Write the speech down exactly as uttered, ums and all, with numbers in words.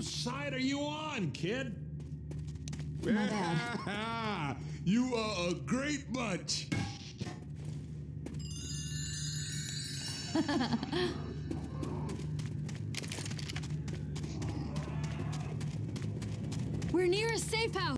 Whose side are you on, kid? My bad. You are a great bunch. We're near a safe house.